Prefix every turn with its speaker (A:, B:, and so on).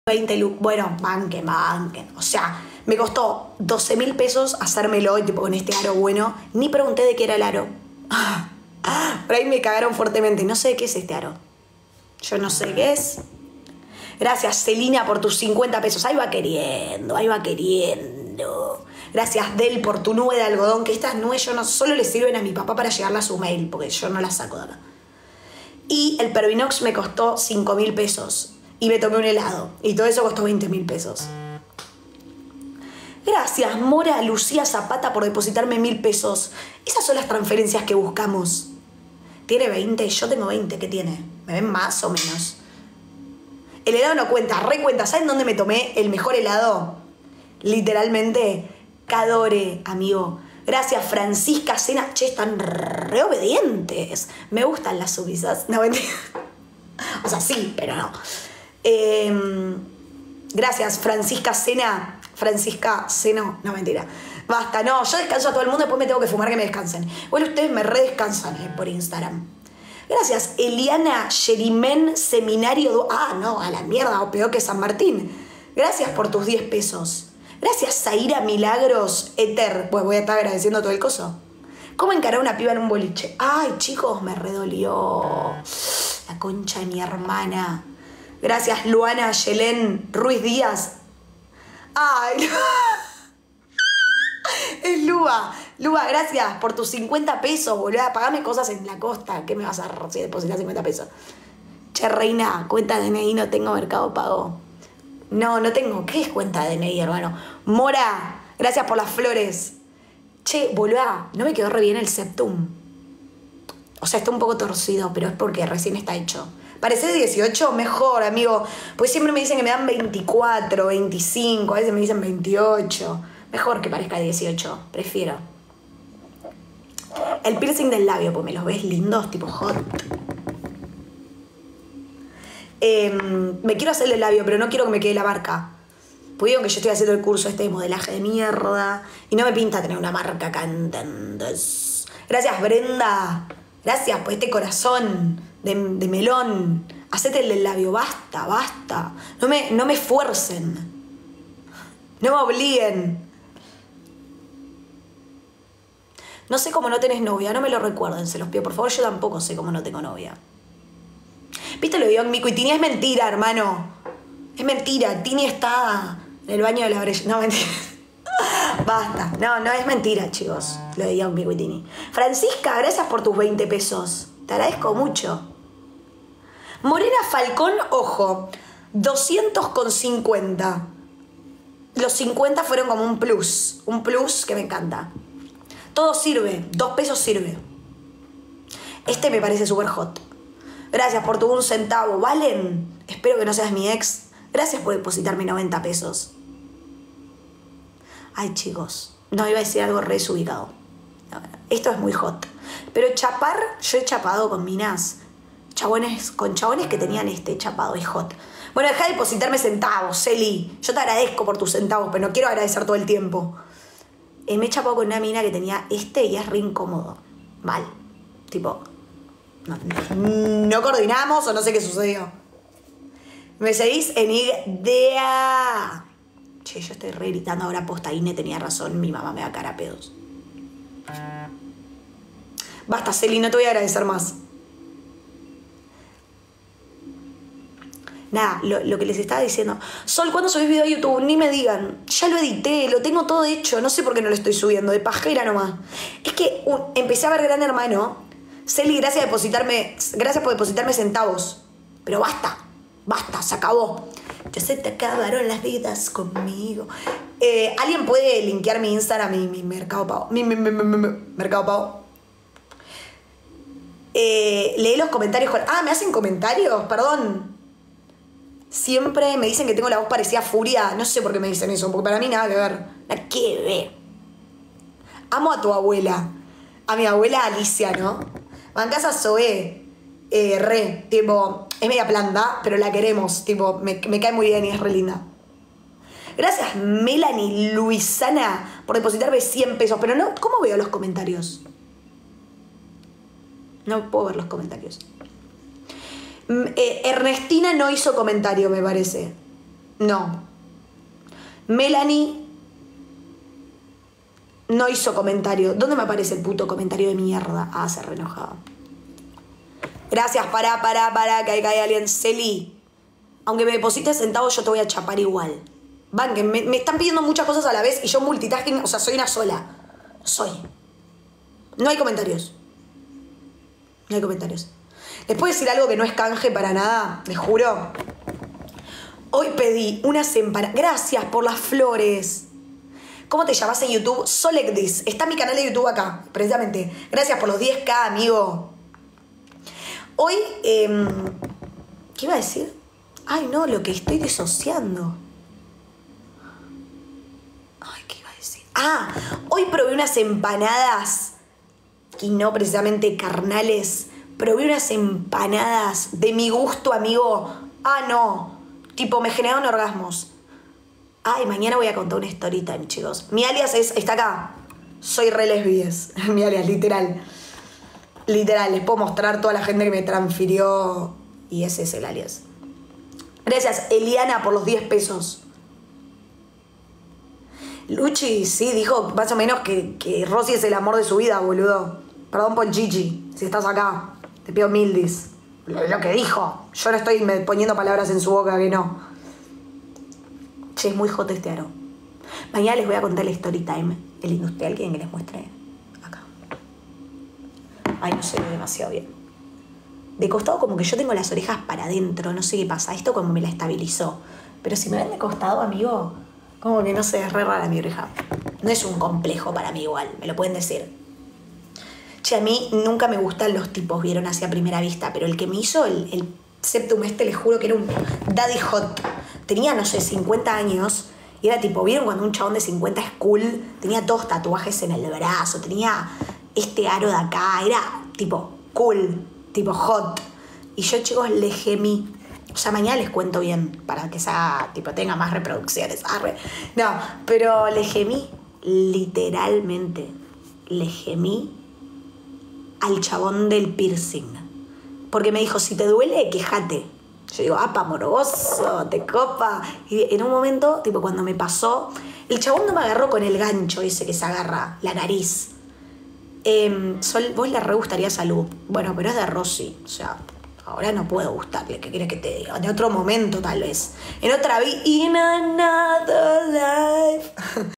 A: 20 lucas. Bueno, banquen. O sea, me costó 12.000 pesos hacérmelo, tipo con este aro bueno. Ni pregunté de qué era el aro. Por ahí me cagaron fuertemente. No sé de qué es este aro. Yo no sé qué es. Gracias, Celina, por tus 50 pesos. Ahí va queriendo. Gracias, Del, por tu nube de algodón. Que estas nubes yo no solo le sirven a mi papá para llegarle a su mail, porque yo no las saco de acá. Y el Pervinox me costó 5.000 pesos. Y me tomé un helado. Y todo eso costó 20.000 pesos. Gracias, Mora Lucía Zapata, por depositarme 1.000 pesos. Esas son las transferencias que buscamos. Tiene 20, yo tengo 20. ¿Qué tiene? ¿Me ven más o menos? El helado no cuenta, recuenta. ¿Saben dónde me tomé el mejor helado? Literalmente, Cadore, amigo. Gracias, Francisca Cena. Che, están re obedientes. Me gustan las subisas. No, mentira. O sea, sí, pero no. Gracias, Francisca Cena. No, mentira. Basta, no, yo descanso a todo el mundo, después me tengo que fumar que me descansen. Bueno, ustedes me redescansan por Instagram. Gracias, Eliana Yerimen Seminario. Ah, no, a la mierda, o peor que San Martín. Gracias por tus 10 pesos. Gracias, Zaira Milagros Eter. Pues voy a estar agradeciendo todo el coso. ¿Cómo encarar a una piba en un boliche? Ay, chicos, me redolió. La concha de mi hermana. Gracias, Luana Yelén Ruiz Díaz. Ay, es Lua. Lua, gracias por tus 50 pesos, boludo. Pagame cosas en la costa. ¿Qué me vas a depositar 50 pesos? Che, reina, cuenta de DNI, no tengo Mercado Pago. No tengo. ¿Qué es cuenta de DNI, hermano? Mora, gracias por las flores. Che, boluda, no me quedó re bien el septum. O sea, está un poco torcido, pero es porque recién está hecho. ¿Parece 18? Mejor, amigo. Pues siempre me dicen que me dan 24, 25, a veces me dicen 28. Mejor que parezca 18, prefiero. El piercing del labio, pues me los ves lindos, tipo hot. Me quiero hacer el labio, pero no quiero que me quede la marca. Pues digo que yo estoy haciendo el curso este de modelaje de mierda y no me pinta tener una marca acá, ¿entendés? Gracias, Brenda. Gracias por este corazón de melón. Hacete el del labio, basta. No me fuercen. No me obliguen. No sé cómo no tenés novia, no me lo recuerden, se los pido. Por favor, yo tampoco sé cómo no tengo novia. ¿Viste lo de Young Miku y Tini? Es mentira, hermano. Es mentira. Tini está en el baño de la brecha. No, mentira. Basta. No es mentira, chicos. Lo de Young Miku y Tini. Francisca, gracias por tus 20 pesos. Te agradezco mucho. Morena Falcón, ojo. 200,50. Los 50 fueron como un plus. Un plus que me encanta. Todo sirve. 2 pesos sirve. Este me parece súper hot. Gracias por tu 1 centavo. Valen. Espero que no seas mi ex. Gracias por depositarme 90 pesos. Ay, chicos. No, iba a decir algo re desubicado. Esto es muy hot. Pero chapar, yo he chapado con minas. Con chabones que tenían este chapado. Es hot. Bueno, deja de depositarme centavos, Celi. Yo te agradezco por tus centavos, pero no quiero agradecer todo el tiempo. Me he chapado con una mina que tenía este y es re incómodo. Mal. Tipo... No coordinamos o no sé qué sucedió. ¿Me seguís en idea? Che, yo estoy re gritando ahora posta. Ine tenía razón, mi mamá me da cara a pedos. Basta, Celi, no te voy a agradecer más. Nada, lo que les estaba diciendo. Sol, ¿cuándo subís video a YouTube? Ni me digan. Ya lo edité, lo tengo todo hecho. No sé por qué no lo estoy subiendo, de pajera nomás. Es que empecé a ver Gran Hermano. Celi, gracias por depositarme centavos. Pero basta, se acabó. Ya se te acabaron las vidas conmigo. ¿Alguien puede linkear mi Instagram y mi Mercado Pago? Mercado Pago. Leí los comentarios. ¿Me hacen comentarios? Perdón. Siempre me dicen que tengo la voz parecida a Furia. No sé por qué me dicen eso, porque para mí nada que ver. Nada que ver. Amo a tu abuela. A mi abuela Alicia, ¿no? Bancasa Zoe, tipo, es media planta, pero la queremos, tipo, me cae muy bien y es re linda. Gracias, Melanie Luisana, por depositarme 100 pesos, pero no, ¿cómo veo los comentarios? No puedo ver los comentarios. Ernestina no hizo comentario, me parece. No. Melanie no hizo comentario. ¿Dónde me aparece el puto comentario de mierda? Ah, se re enojaba. Gracias, pará, que ahí cae alguien. Celi, aunque me deposites centavos, yo te voy a chapar igual. Van, que me están pidiendo muchas cosas a la vez y yo multitasking, o sea, soy una sola. Soy. No hay comentarios. No hay comentarios. ¿Les puedo decir algo que no es canje para nada? Les juro. Hoy pedí unas empanadas. Gracias por las flores. ¿Cómo te llamas en YouTube? Solecdis. Está mi canal de YouTube acá, precisamente. Gracias por los 10K, amigo. Hoy, ¿qué iba a decir? Ay, no, lo que estoy disociando. Ay, ¿qué iba a decir? Ah, hoy probé unas empanadas, y no precisamente carnales. Probé unas empanadas de mi gusto, amigo. Ah, no. Tipo, me generaron orgasmos. Ay, mañana voy a contar una story time, chicos. Mi alias está acá. Soy re lesbies. Mi alias, literal. Literal, les puedo mostrar toda la gente que me transfirió. Y ese es el alias. Gracias, Eliana, por los 10 pesos. Luchi, sí, dijo más o menos que Rosy es el amor de su vida, boludo. Perdón por Gigi, si estás acá. Te pido mildis. Lo que dijo. Yo no estoy poniendo palabras en su boca que no. Che, es muy hot este aro. Mañana les voy a contar el story time. El industrial, ¿quieren que les muestre? Acá. Ay, no se ve demasiado bien. De costado como que yo tengo las orejas para adentro. No sé qué pasa. Esto como me la estabilizó. Pero si me ven de costado, amigo, como que no sé, es re rara mi oreja. No es un complejo para mí igual. Me lo pueden decir. Che, a mí nunca me gustan los tipos, vieron así a primera vista. Pero el que me hizo el septum les juro que era un daddy hot. Tenía, no sé, 50 años. Y era tipo, ¿vieron cuando un chabón de 50 es cool? Tenía todos tatuajes en el brazo. Tenía este aro de acá. Era tipo cool, tipo hot. Y yo, chicos, le gemí. O sea, mañana les cuento bien para que sea, tipo, tenga más reproducciones. Arre. No, pero le gemí. Literalmente. Le gemí al chabón del piercing. Porque me dijo, si te duele, quejate. Yo digo, apa, morboso, te copa. Y en un momento, tipo, cuando me pasó, el chabón no me agarró con el gancho ese que se agarra, la nariz. Sol, vos le re gustaría salud. Bueno, pero es de Rosy. O sea, ahora no puedo gustarle. ¿Qué quieres que te diga? En otro momento, tal vez. En otra vida. In another life.